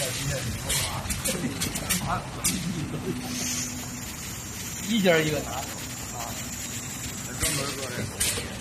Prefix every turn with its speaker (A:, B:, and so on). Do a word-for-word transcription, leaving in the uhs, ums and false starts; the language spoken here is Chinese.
A: 一件一个拿啊，
B: 专门做这个。